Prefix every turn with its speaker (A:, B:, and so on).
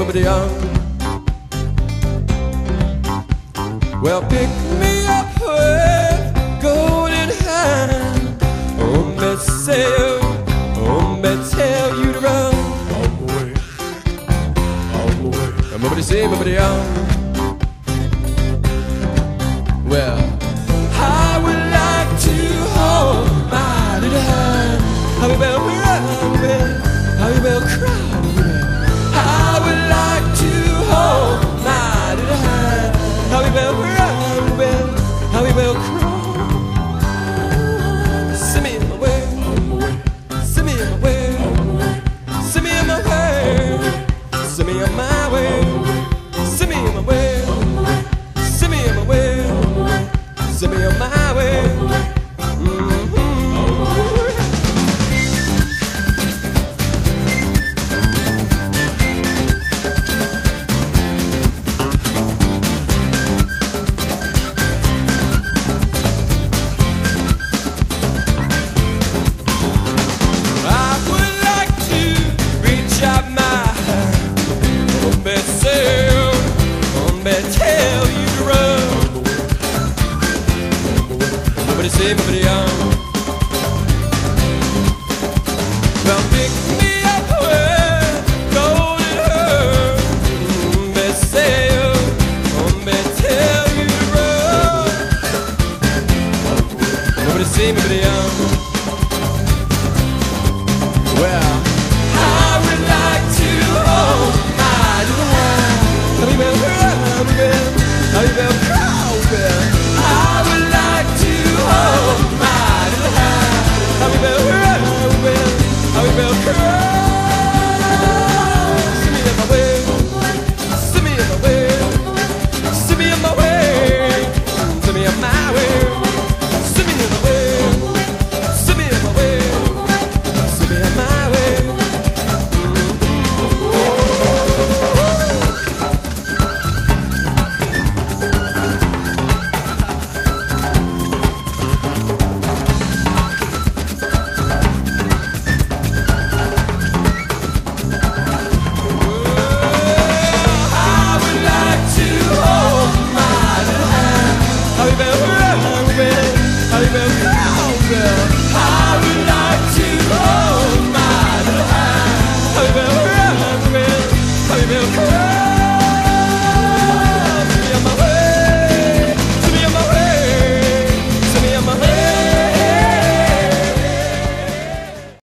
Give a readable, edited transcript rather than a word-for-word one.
A: somebody young. Well, pick me up with golden hand. Oh, me say, oh, me tell you to run. All the way, all the way. Somebody say, somebody young. Well, I would like to hold my little hand. I will run, I will cry. I would like to hold my little hand. I will run, I will cry. Send me in my way, send me in my way, send me in my way, send me on my way, send me in my way, send me in my way, send me on my way. Tell you to run. Nobody say, nobody young. Well, pick me up with golden hair. Nobody say, nobody tell you to run. Nobody say, nobody young. Well, I would like to hold my little hand. I will cry. I would like to hold my little hand. I will cry. Send me in my way, send me in my way, send me in my way, send me in my way, send me in my way, send me in my way, send me in my way. I will